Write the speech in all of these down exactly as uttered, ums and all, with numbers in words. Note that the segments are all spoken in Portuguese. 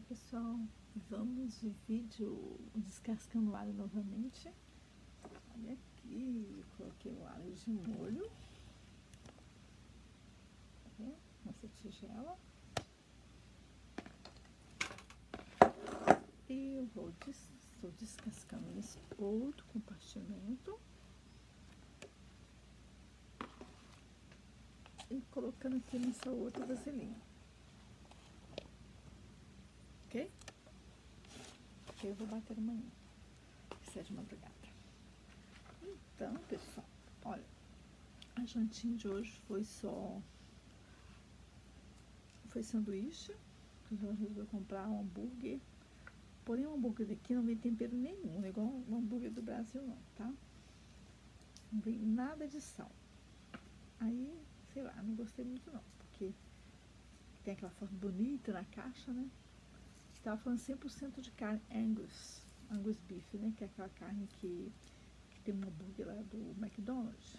Pessoal, vamos de vídeo descascando o alho novamente. Olha aqui, coloquei o alho de molho, tá vendo? Nessa tigela. E eu vou des estou descascando nesse outro compartimento e colocando aqui nessa outra vasilhinha. Ok? Que eu vou bater amanhã, se é de madrugada. Então, pessoal, olha, a jantinha de hoje foi só foi sanduíche. Eu resolvi comprar um hambúrguer, porém o hambúrguer daqui não vem tempero nenhum, não é igual o hambúrguer do Brasil não, tá? Não vem nada de sal. Aí, sei lá, não gostei muito não, porque tem aquela foto bonita na caixa, né? Tava falando cem por cento de carne Angus, Angus Beef, né? Que é aquela carne que, que tem um hambúrguer lá do McDonald's.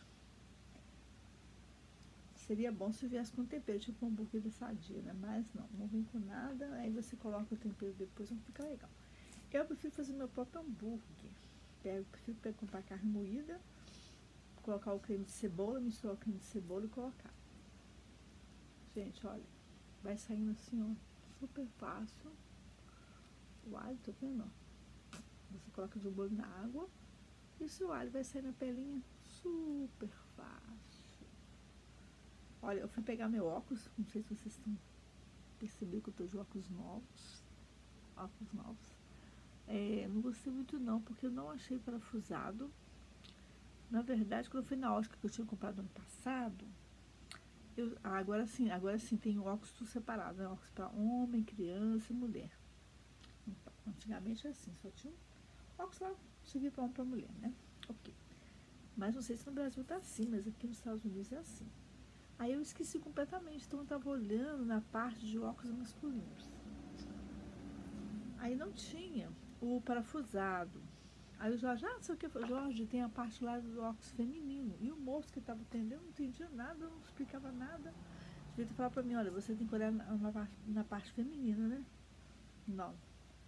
Seria bom se viesse com tempero, tipo um hambúrguer de Sadia, né? Mas não, não vem com nada, aí você coloca o tempero depois, não fica legal. Eu prefiro fazer meu próprio hambúrguer. Eu prefiro pegar, comprar carne moída, colocar o creme de cebola, misturar o creme de cebola e colocar. Gente, olha, vai saindo assim, ó, super fácil. O alho, tá vendo? Você coloca de molho na água e o seu alho vai sair na pelinha super fácil. Olha, eu fui pegar meu óculos, não sei se vocês estão percebendo que eu tô de óculos novos. Óculos novos. É, não gostei muito não, porque eu não achei parafusado. Na verdade, quando eu fui na ótica que eu tinha comprado ano passado, eu, agora sim, agora sim tem óculos tudo separado, né? Óculos para homem, criança e mulher. Antigamente era assim, só tinha um óculos lá, servia para homem e para mulher, né? Ok. Mas não sei se no Brasil tá assim, mas aqui nos Estados Unidos é assim. Aí eu esqueci completamente, então eu tava olhando na parte de óculos masculinos. Aí não tinha o parafusado. Aí o Jorge, ah, não sei o que, Jorge, tem a parte lá do óculos feminino. E o moço que tava atendendo não entendia nada, não explicava nada. Devia ter falado pra mim, olha, você tem que olhar na, na, na parte feminina, né? Não.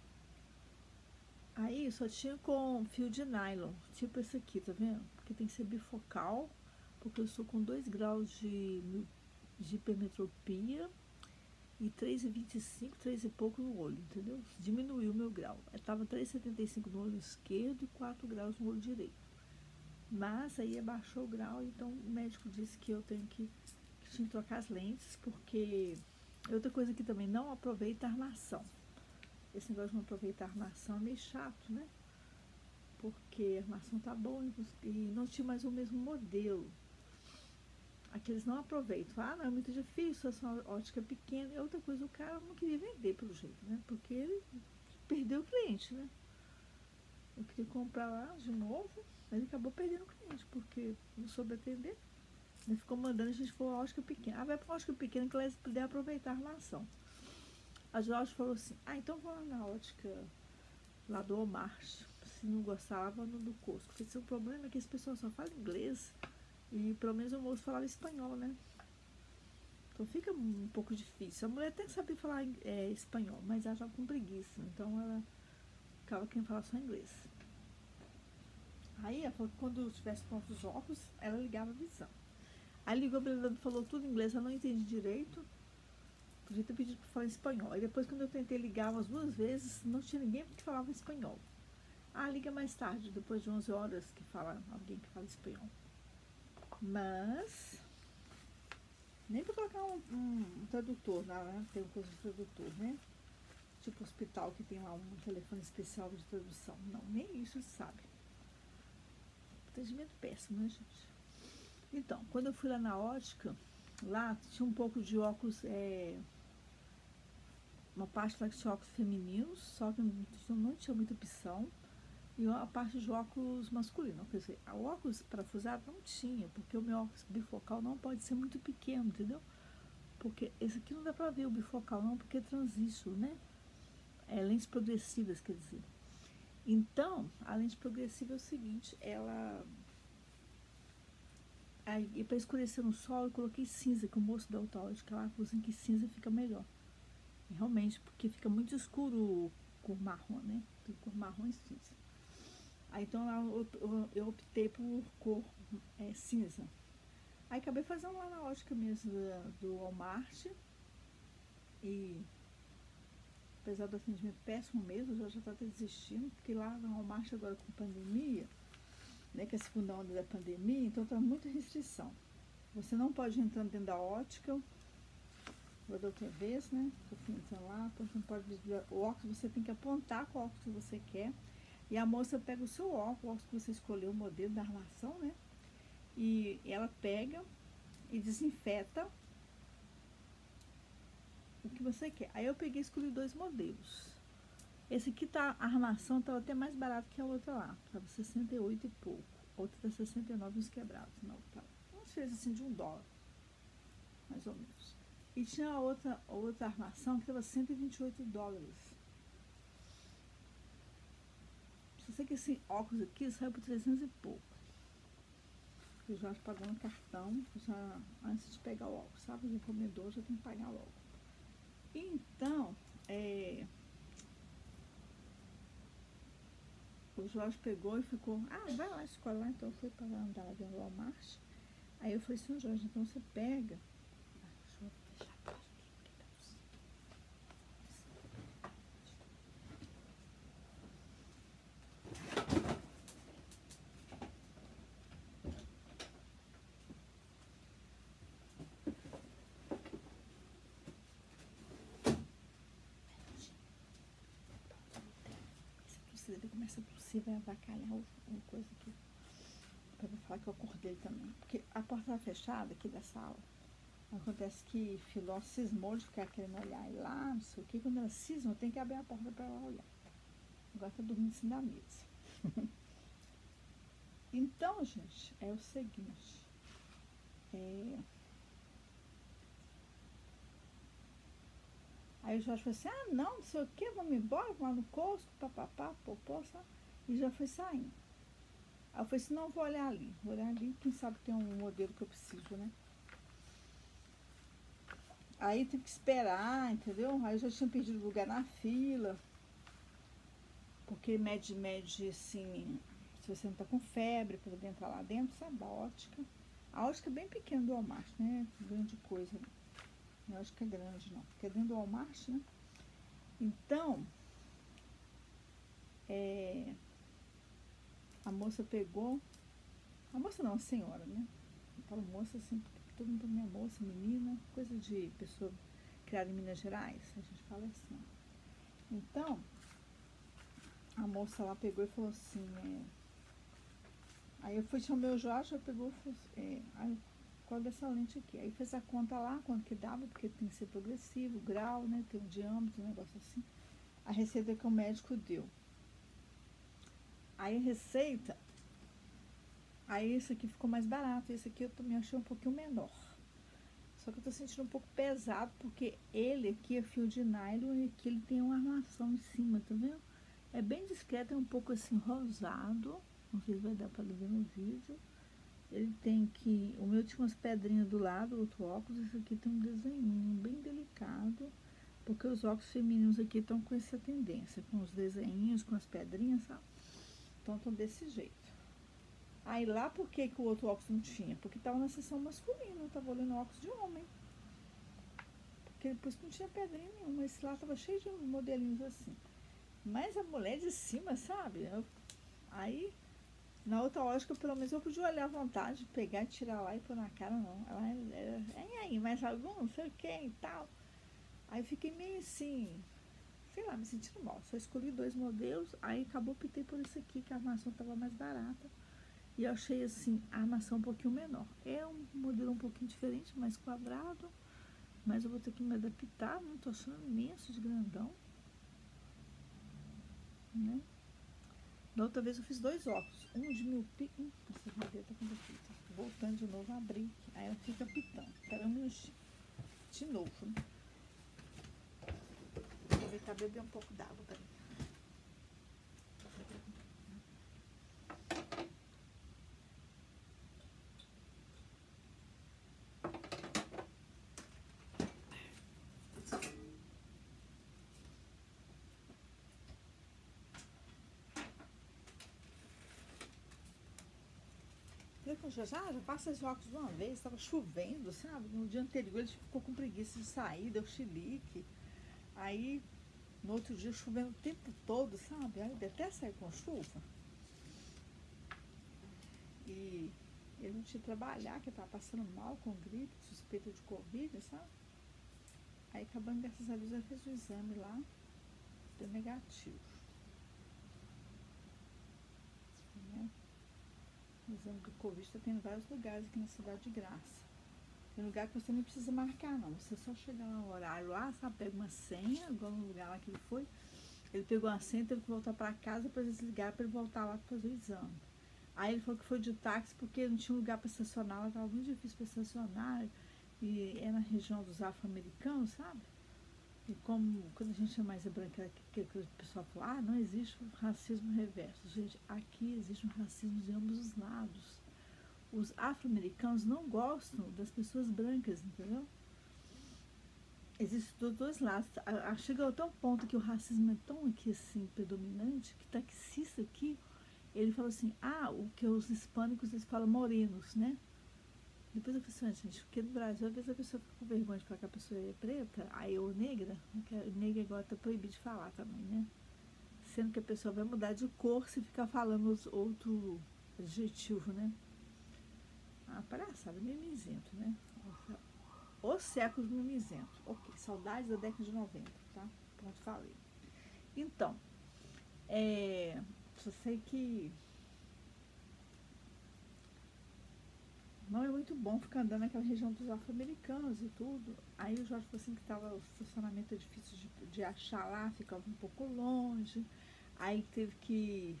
Aí só tinha com fio de nylon, tipo esse aqui, tá vendo? Porque tem que ser bifocal, porque eu estou com dois graus de, de hipermetropia e três vírgula vinte e cinco, três e pouco no olho, entendeu? Diminuiu o meu grau. Eu tava três vírgula setenta e cinco no olho esquerdo e quatro graus no olho direito. Mas aí abaixou o grau, então o médico disse que eu tenho que, que tinha que trocar as lentes, porque outra coisa que também não aproveita a armação. Esse negócio de não aproveitar a armação é meio chato, né? Porque a armação tá boa e não tinha mais o mesmo modelo. Aqui eles não aproveitam. Ah, não, é muito difícil, essa ótica pequena. E outra coisa, o cara não queria vender pelo jeito, né? Porque ele perdeu o cliente, né? Eu queria comprar lá de novo, mas ele acabou perdendo o cliente, porque não soube atender. Ele ficou mandando a gente for a ótica pequena. Ah, vai pra ótica pequena que eles puderem aproveitar a armação. A Jorge falou assim, ah, então vou lá na ótica lá do Omar, se não gostava, no do Costco. Porque o problema é que esse pessoal só fala inglês e pelo menos o moço falava espanhol, né? Então fica um pouco difícil. A mulher até sabia falar é, espanhol, mas ela já com preguiça, então ela ficava querendo falar só inglês. Aí ela falou que quando eu tivesse pronto os óculos, ela ligava a visão. Aí ligou pra ela, falou tudo em inglês, eu não entendi direito. Podia ter pedido para falar espanhol. E depois, quando eu tentei ligar umas duas vezes, não tinha ninguém que falava espanhol. Ah, liga mais tarde, depois de onze horas, que fala alguém que fala espanhol. Mas nem para colocar um, um, um tradutor, né? Tem um curso de tradutor, né? Tipo hospital que tem lá um telefone especial de tradução. Não, nem isso sabe. Atendimento péssimo, né, gente? Então, quando eu fui lá na ótica, lá tinha um pouco de óculos, é, uma parte lá que tinha óculos femininos, só que não tinha muita opção, e a parte de óculos masculinos. Quer dizer, o óculos parafusado não tinha, porque o meu óculos bifocal não pode ser muito pequeno, entendeu? Porque esse aqui não dá pra ver o bifocal não, porque é transístolo, né? É lentes progressivas, quer dizer. Então, a lente progressiva é o seguinte, ela... Aí, para escurecer no sol, eu coloquei cinza, que o moço da outra ótica lá, falou assim que cinza fica melhor. Realmente, porque fica muito escuro cor marrom, né? Cor marrom e cinza. Aí então eu, eu, eu optei por cor é, cinza. Aí acabei fazendo lá na ótica mesmo do, do Walmart. E apesar do atendimento péssimo mesmo, eu já já estava desistindo, porque lá no Walmart agora com pandemia, né, que é a segunda onda da pandemia, então tá muita restrição. Você não pode entrar dentro da ótica, vou da outra vez, né? Eu fui entrando lá, então você não pode, o óculos você tem que apontar qual óculos que você quer. E a moça pega o seu óculos, o óculos que você escolheu, o modelo da armação, né? E ela pega e desinfeta o que você quer. Aí eu peguei e escolhi dois modelos. Esse aqui tá, a armação estava até mais barato que a outra lá, estava sessenta e oito e pouco. Outra tá sessenta e nove uns quebrados, não, tá. Uma diferença assim de um dólar, mais ou menos. E tinha a outra, outra armação que estava cento e vinte e oito dólares. Se você quer esse óculos aqui, saiu por trezentos e pouco. Eu já pagou no cartão, já, antes de pegar o óculos, sabe? O encomendou, já tem que pagar logo. Então, é, o Jorge pegou e ficou, ah, vai lá, escolhe lá. Então eu fui para andar lá dentro do Walmart. Aí eu falei assim, Jorge, então você pega. Ah, deixa eu fechar a porta aqui, porque tá ele começa por si, vai avacalhar uma coisa aqui. Pra eu falar que eu acordei também. Porque a porta estava fechada aqui da sala. Acontece que Filó cismou de ficar querendo olhar e lá, não sei o que. Quando ela cisma, eu tenho que abrir a porta para ela olhar. Agora tá dormindo assim na mesa. Então, gente, é o seguinte. É... Aí o Jorge falou assim, ah, não, não sei o que, vamos embora, vamos lá no Costco, papapá, popó, sabe? E já foi saindo. Aí eu falei assim, não, vou olhar ali. Vou olhar ali, quem sabe tem um modelo que eu preciso, né? Aí tive que esperar, entendeu? Aí eu já tinha perdido lugar na fila. Porque mede, mede assim, se você não tá com febre, para poder entrar lá dentro, sabe? Da ótica. A ótica é bem pequena do Walmart, né? Grande coisa. Não acho que é grande, não. Porque é dentro do Walmart, né? Então, é, a moça pegou. A moça não, a senhora, né? Eu falo moça assim, porque todo mundo é moça, menina, coisa de pessoa criada em Minas Gerais. A gente fala assim. Então, a moça lá pegou e falou assim, é, aí eu fui chamar o Jorge, eu pegou, é, aí, qual dessa lente aqui? Aí fez a conta lá, quanto que dava, porque tem que ser progressivo, grau, né? Tem um diâmetro, um negócio assim. A receita que o médico deu. Aí a receita, aí esse aqui ficou mais barato, esse aqui eu também achei um pouquinho menor. Só que eu tô sentindo um pouco pesado, porque ele aqui é fio de nylon e aqui ele tem uma armação em cima, tá vendo? É bem discreto, é um pouco assim rosado, não sei se vai dar pra ver no vídeo. Ele tem que, o meu tinha umas pedrinhas do lado, outro óculos, esse aqui tem um desenhinho bem delicado, porque os óculos femininos aqui estão com essa tendência, com os desenhinhos, com as pedrinhas, sabe? Então estão desse jeito. Aí lá, por que que o outro óculos não tinha? Porque tava na seção masculina, eu tava olhando óculos de homem. Porque depois não tinha pedrinha nenhuma, esse lá tava cheio de modelinhos assim. Mas a mulher de cima, sabe? Eu, aí... Na outra ótica, pelo menos eu podia olhar à vontade, pegar e tirar lá e pôr na cara, não. Ela era, e aí, mais algum? Não sei o que e tal. Aí fiquei meio assim, sei lá, me sentindo mal. Só escolhi dois modelos, aí acabou, optei por esse aqui, que a armação estava mais barata. E eu achei assim, a armação um pouquinho menor. É um modelo um pouquinho diferente, mais quadrado. Mas eu vou ter que me adaptar, não tô achando imenso de grandão. Né? Da outra vez eu fiz dois óculos, um de miopia, hum, essa madeira tá com defeito, voltando de novo a abrir, aí ela fica pitando, espera um minutinho, de novo, né? Vou aproveitar e beber um pouco d'água também. com o Jorge, ah, já passa esse óculos de uma vez, estava chovendo, sabe? No dia anterior ele ficou com preguiça de sair, deu chilique. Aí, no outro dia, chovendo o tempo todo, sabe? Aí ele até sair com chuva. E ele não tinha que trabalhar, que estava passando mal com gripe, suspeita de Covid, sabe? Aí acabando, graças a Deus, eu fiz o exame lá, deu negativo. Né? O exame do Covid está tendo em vários lugares aqui na cidade de graça. Tem lugar que você não precisa marcar, não. Você só chega lá no horário lá, sabe? Pega uma senha, igual no lugar lá que ele foi. Ele pegou a senha, teve que voltar para casa, depois eles ligaram para ele voltar lá para fazer o exame. Aí ele falou que foi de táxi porque não tinha lugar para estacionar, lá estava muito difícil para estacionar. E é na região dos afro-americanos, sabe? E como quando a gente é mais branca, que, que o pessoal fala, ah, não existe racismo reverso. Gente, aqui existe um racismo de ambos os lados. Os afro-americanos não gostam das pessoas brancas, entendeu? Existem dos dois lados. Chega até um ponto que o racismo é tão aqui assim, predominante, que taxista aqui, ele fala assim, ah, o que os hispânicos eles falam morenos, né? Depois eu falei assim, gente, porque no Brasil, às vezes a pessoa fica com vergonha de falar que a pessoa é preta, aí ou negra, negra agora tá proibido de falar também, né? Sendo que a pessoa vai mudar de cor se ficar falando outro adjetivo, né? Ah, palhaçada, mimizento, né? Os séculos mimizento. Ok, saudades da década de noventa, tá? Pronto, falei. Então, é, só sei que não é muito bom ficar andando naquela região dos afro-americanos e tudo. Aí o Jorge falou assim que tava, o estacionamento é difícil de, de achar lá, ficava um pouco longe. Aí teve que...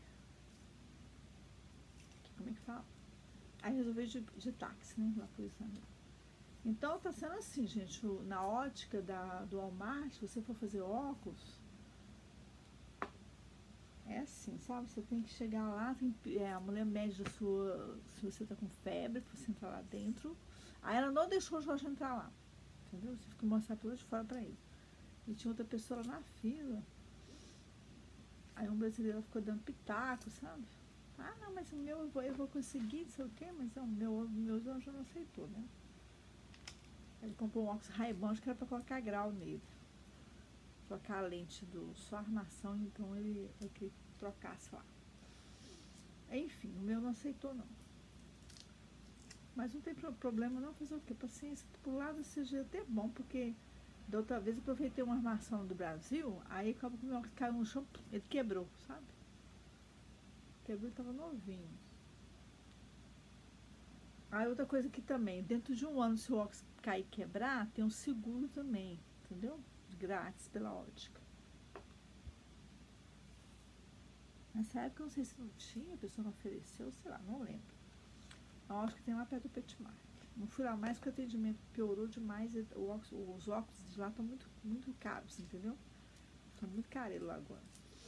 Como é que fala? Aí resolveu de, de táxi, né? Lá por exame. Então tá sendo assim, gente, na ótica da, do Walmart, se você for fazer óculos, é assim, sabe? Você tem que chegar lá, tem, é, a mulher mede a sua, se você tá com febre, pra você entrar lá dentro. Aí ela não deixou o Jorge entrar lá, entendeu? Você fica mostrar pelo de fora pra ele. E tinha outra pessoa lá na fila. Aí um brasileiro ficou dando pitaco, sabe? Ah, não, mas o meu eu vou, eu vou conseguir, não sei o quê, mas não, o meu, o meu já não aceitou, né? Ele comprou um óculos Ray-Ban, que era para colocar grau nele. Trocar a lente do só armação, então ele, ele queria que trocasse lá. Enfim, o meu não aceitou não. Mas não tem problema não, fazer o quê? Paciência, por lado seja até bom, porque da outra vez eu aproveitei uma armação do Brasil, aí acabou que o meu óculos caiu no chão, ele quebrou, sabe? Quebrou e tava novinho. Aí outra coisa aqui também, dentro de um ano, se o óculos cair e quebrar, tem um seguro também, entendeu? Grátis pela ótica. Nessa época eu não sei se não tinha, a pessoa não ofereceu, sei lá, não lembro. Eu acho que tem lá perto do Petmar. Não fui lá mais porque o atendimento piorou demais, o óculos, os óculos de lá estão muito, muito caros, entendeu? Estão muito caros lá agora.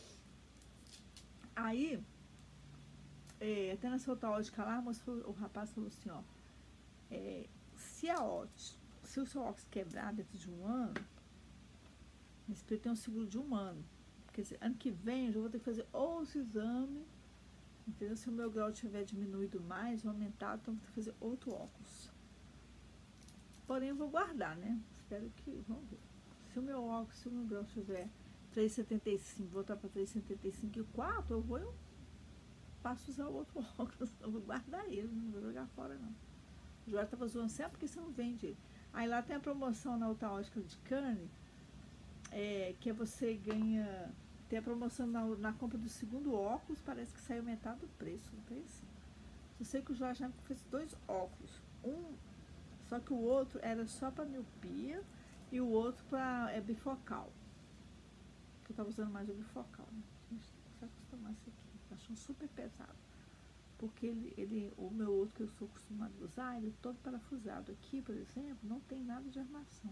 Aí, é, até nessa outra ótica lá, o rapaz falou assim, ó, é, se a ótica, se o seu óculos quebrar dentro de um ano, esse preto tem um seguro de um ano. Porque ano que vem eu já vou ter que fazer outro exame, entendeu? Se o meu grau tiver diminuído mais ou aumentado, então vou ter que fazer outro óculos. Porém, eu vou guardar, né? Espero que, vamos ver. Se o meu óculos, se o meu grau tiver três vírgula setenta e cinco, voltar para três vírgula setenta e cinco e quatro, eu vou, eu passo a usar o outro óculos. Eu vou guardar ele, não vou jogar fora, não. O Jorge estava zoando sempre porque você não vende ele. Aí lá tem a promoção na outra ótica de Cane, é, que é você ganha, tem a promoção na, na compra do segundo óculos, parece que saiu metade do preço, não tem assim. Eu sei que o Jorge já fez dois óculos, um, só que o outro era só para miopia e o outro para é, bifocal, que eu tava usando mais o bifocal, né? A gente tem que se acostumar isso aqui, acham super pesado, porque ele, ele, o meu outro que eu sou acostumado a usar, ele é todo parafusado. Aqui, por exemplo, não tem nada de armação.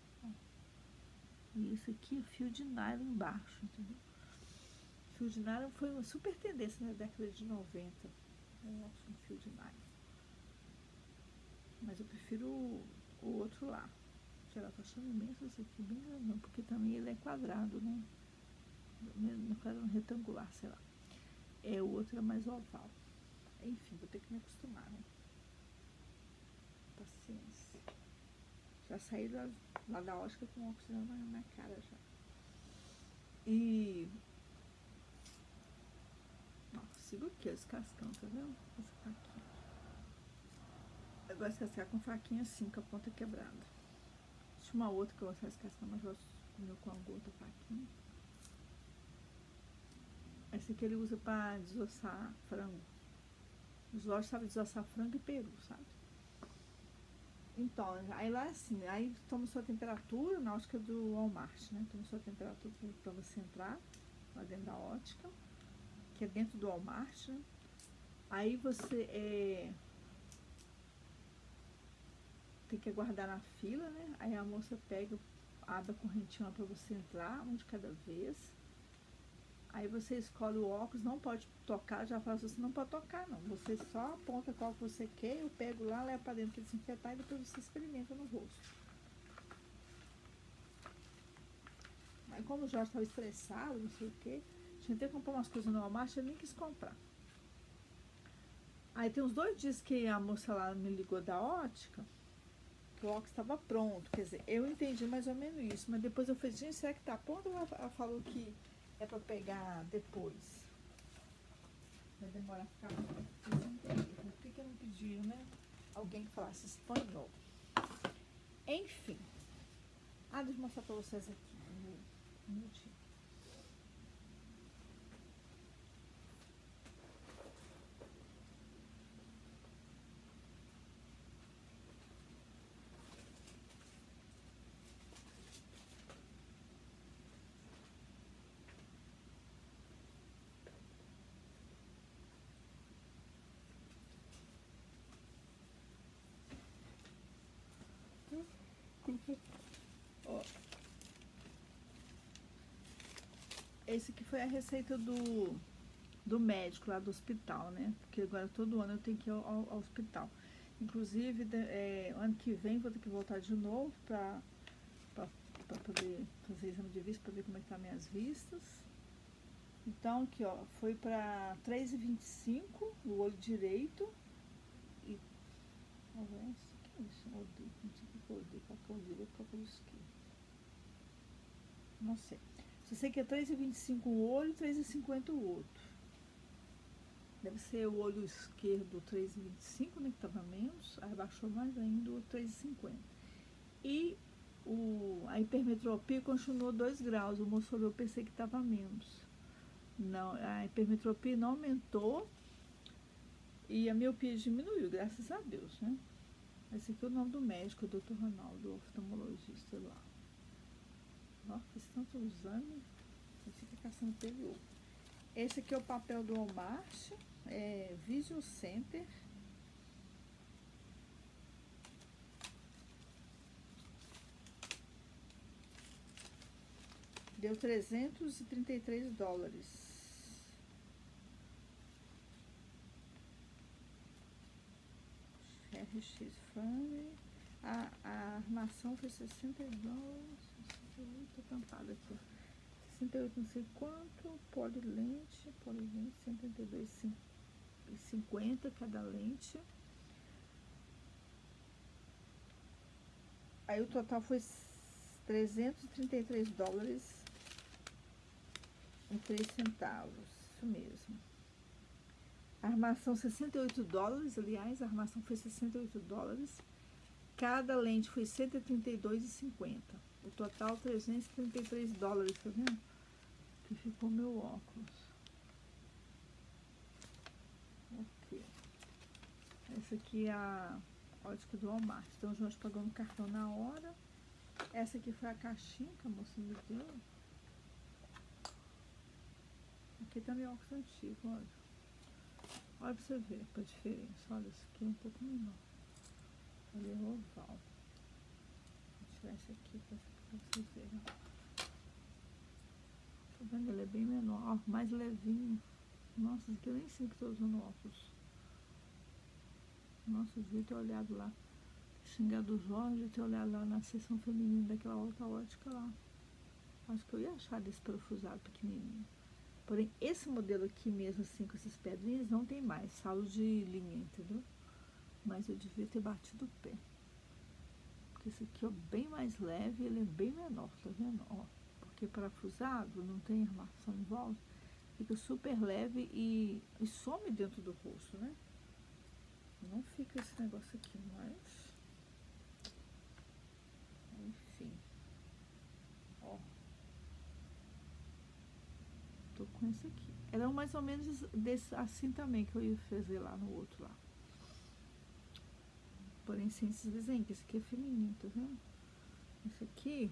E isso aqui é fio de nylon embaixo, entendeu? Fio de nylon foi uma super tendência na década de noventa. Eu acho um fio de nylon. Mas eu prefiro o, o outro lá. Ela tá achando imenso esse aqui, bem grandão, porque também ele é quadrado, né? Não quadrado retangular, sei lá. É, o outro é mais oval. Enfim, vou ter que me acostumar, né? paciência. Já saí lá, lá da ótica com óculos na, na cara já. E... Ó, sigo aqui, esse cascão, tá vendo? Essa faquinha. Eu gosto de cascar com faquinha assim, com a ponta quebrada. Tinha uma outra que eu gosto de cascar, mas eu gosto comer com a outra faquinha. Esse aqui ele usa pra desossar frango. Os Jorge sabem desossar frango e peru, sabe? Então, aí lá assim, aí toma sua temperatura, na ótica do Walmart, né? Toma sua temperatura pra você entrar lá dentro da ótica, que é dentro do Walmart, né? Aí você é, tem que aguardar na fila, né? Aí a moça pega, abre a correntinha pra você entrar, um de cada vez. Aí você escolhe o óculos, não pode tocar, já fala assim, você não pode tocar não. Você só aponta qual que você quer, eu pego lá, levo pra dentro para desinfetar e depois você experimenta no rosto. Aí como o Jorge estava estressado, não sei o que, tentei comprar umas coisas no Walmart, ele nem quis comprar. Aí tem uns dois dias que a moça lá me ligou da ótica, que o óculos estava pronto, quer dizer, eu entendi mais ou menos isso, mas depois eu falei, gente, será que tá pronto? Ela, ela falou que é pra pegar depois. Vai demorar a ficar pronto. Por que que eu não pedi, né? Alguém que falasse espanhol. Enfim. Ah, deixa eu mostrar pra vocês aqui. Um minutinho. Ó, esse aqui foi a receita do, do médico lá do hospital, né? Porque agora todo ano eu tenho que ir ao, ao hospital. Inclusive, é, ano que vem vou ter que voltar de novo pra, pra, pra poder fazer exame de vista, pra ver como é que tá minhas vistas. Então, aqui, ó, foi pra três reais e vinte e cinco o olho direito. E, ó, esse aqui é isso, eu odeio, não sei o que eu odeio, qual que é o direito, qual que é o esquerdo. Não sei. Só sei que é três reais e vinte e cinco o olho e três reais e cinquenta o outro. Deve ser o olho esquerdo três reais e vinte e cinco, né, que tava menos. Aí baixou mais ainda o três reais e cinquenta. E o, a hipermetropia continuou dois graus. O moço olhou, eu pensei que tava menos. Não, a hipermetropia não aumentou. E a miopia diminuiu, graças a Deus, né? Esse aqui é o nome do médico, o doutor Ronaldo, o oftalmologista lá. Ó, fiz tanto exame, eu fico caçando pelo. Esse aqui é o papel do Walmart, é Vision Center. Deu trezentos e trinta e três dólares. R X Frame. A, a armação foi sessenta dólares. sessenta e oito, tá tampada aqui. sessenta e oito não sei quanto. Polilente. Polilente, cento e trinta e dois e cinquenta cada lente. Aí o total foi trezentos e trinta e três dólares e três centavos. Isso mesmo. A armação sessenta e oito dólares, aliás, a armação foi sessenta e oito dólares. Cada lente foi cento e trinta e dois e cinquenta. O total trezentos e trinta e três dólares, tá vendo? Que ficou meu óculos. Ok. Essa aqui é a ótica do Walmart. Então, o Jorge pagou no cartão na hora. Essa aqui foi a caixinha que a moça me deu. Aqui tá meu óculos antigo, olha. Olha pra você ver a diferença. Olha, esse aqui é um pouco menor. Ele é oval. Vou tirar esse aqui pra, pra vocês verem. Tá vendo? Ele é bem menor. Ó, mais levinho. Nossa, esse aqui eu nem sei que tô usando óculos. Nossa, eu devia ter olhado lá. Xingado do Jorge, ter olhado lá na seção feminina daquela outra ótica lá. Acho que eu ia achar desse parafusado pequenininho. Porém, esse modelo aqui mesmo, assim, com essas pedrinhas, não tem mais. Salo de linha, entendeu? mas eu devia ter batido o pé. Porque esse aqui é bem mais leve, ele é bem menor, tá vendo? Ó, porque parafusado, não tem armação em volta, fica super leve e, e some dentro do rosto, né? Não fica esse negócio aqui, mas... Enfim. Ó. Tô com esse aqui. Era mais ou menos desse, assim também que eu ia fazer lá no outro lá. Porém sem esses desenhos, que esse aqui é feminino, tá vendo? Esse aqui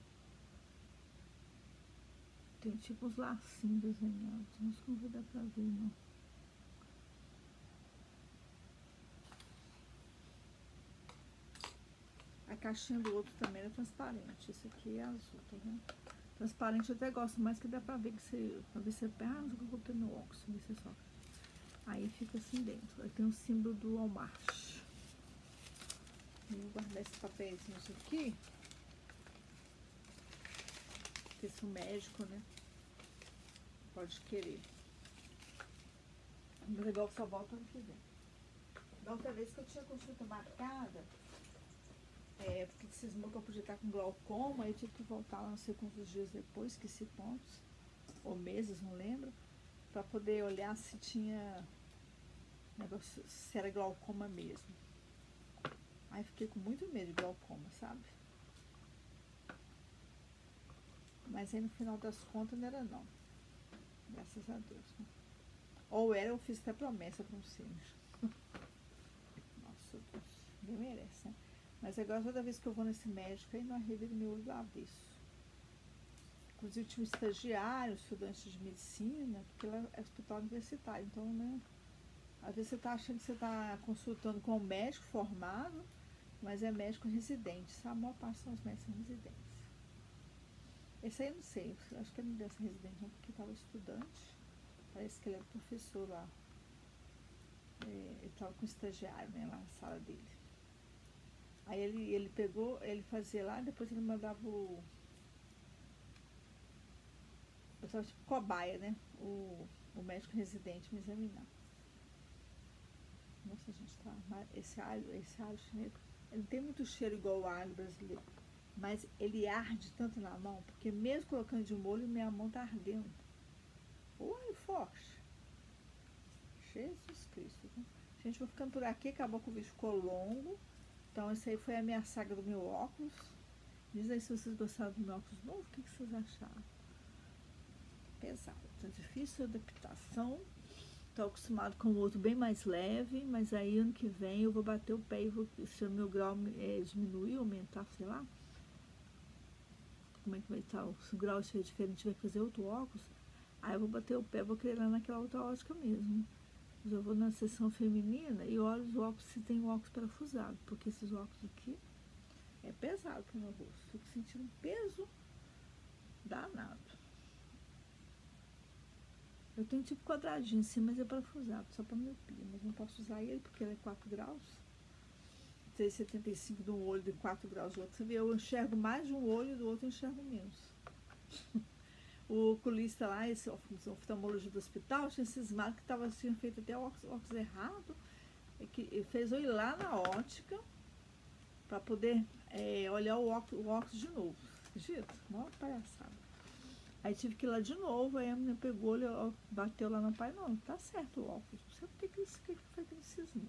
tem tipo uns lacinhos desenhados, mas não vai dar pra ver não. A caixinha do outro também é transparente, esse aqui é azul, tá vendo? Transparente eu até gosto mais, que dá pra ver que você, pra ver se é, ah, não coloquei meu óculos, ver se é só. Aí fica assim dentro, aí tem o símbolo do Walmart. Vou guardar esse papelzinho aqui. Porque se o médico, né, pode querer. Mas igual só volta ano que vem. Da outra vez que eu tinha consulta marcada, é, porque cismou que eu podia estar com glaucoma, aí eu tive que voltar lá não sei quantos dias depois, esqueci pontos, ou meses, não lembro, pra poder olhar se tinha negócio, se era glaucoma mesmo. Aí fiquei com muito medo de glaucoma, sabe? Mas aí no final das contas não era não. Graças a Deus. Né? Ou era, eu fiz até promessa para um cínico. Nossa Deus, ninguém merece, né? Mas agora toda vez que eu vou nesse médico, aí não reviro meu olho do avesso. Inclusive tinha um estagiário, estudante de medicina, porque lá é hospital universitário, então, né? Às vezes você tá achando que você tá consultando com um médico formado, mas é médico residente, sabe? A maior parte são os médicos residentes. Esse aí eu não sei, eu acho que ele não deve ser residente não, porque estava estudante. Parece que ele era professor lá. É, ele estava com estagiário, né, lá na sala dele. Aí ele, ele pegou, ele fazia lá, depois ele mandava o... Eu estava tipo cobaia, né? O, o médico residente me examinar. Nossa, gente, tá... Esse alho, esse alho chinês, ele não tem muito cheiro igual o alho brasileiro. Mas ele arde tanto na mão, porque mesmo colocando de molho, minha mão tá ardendo. O alho forte. Jesus Cristo. Né? Gente, vou ficando por aqui, acabou que o vídeo ficou longo. Então, essa aí foi a minha saga do meu óculos. Diz aí se vocês gostaram do meu óculos novo, o que, que vocês acharam? Pesado, tá difícil a adaptação. Tô acostumado com o outro bem mais leve, mas aí ano que vem eu vou bater o pé e vou, se o meu grau é, diminuir, aumentar, sei lá. Como é que vai estar? Se o grau estiver diferente, vai fazer outro óculos. Aí eu vou bater o pé, vou querer lá naquela outra ótica mesmo. Mas eu vou na seção feminina e olho os óculos se tem óculos parafusado, porque esses óculos aqui é pesado pro meu rosto. Fico sentindo um peso danado. Eu tenho tipo quadradinho assim, mas é parafusado, só para miopia. Mas não posso usar ele porque ele é quatro graus. três vírgula setenta e cinco de um olho e quatro graus do outro. Você vê, eu enxergo mais de um olho e do outro eu enxergo menos. O oculista lá, esse oftalmologista do hospital, tinha cismado que estava assim, feito até o óculos, óculos errado. É que ele fez eu ir lá na ótica para poder é, olhar o óculos, o óculos de novo. Acredita? Mó palhaçada. Aí tive que ir lá de novo, aí a menina pegou, olhou, bateu lá no pai, não, tá certo o óculos. Não sei por que, que, que foi que ele cismou.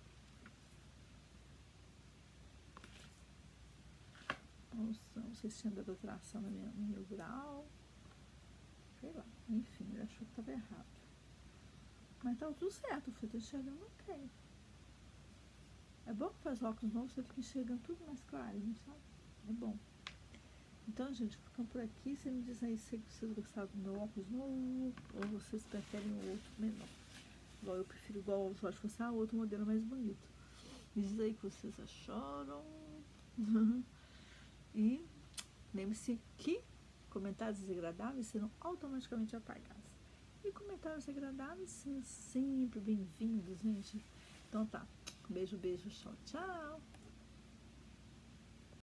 Não sei se tinha dado tração no meu, no meu grau. Sei lá, enfim, ele achou que estava errado. Mas tá tudo certo, eu fui enxergando ok. É bom que faz óculos novos, você fica enxergando tudo mais clarinho, sabe? É bom. Então, gente, ficando por aqui, você me diz aí se vocês gostaram do meu óculos novo ou vocês preferem o outro menor. Igual eu prefiro igual o Jorge fosse o outro modelo mais bonito. Me diz aí o que vocês acharam. E lembre-se que comentários desagradáveis serão automaticamente apagados. E comentários agradáveis são sempre bem-vindos, gente. Então tá. Beijo, beijo, tchau, tchau.